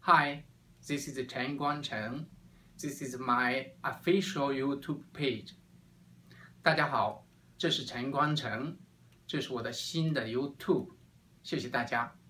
Hi, this is Chen Guangcheng. This is my official YouTube page. 大家好，这是陈光诚，这是我的新的 YouTube，谢谢大家。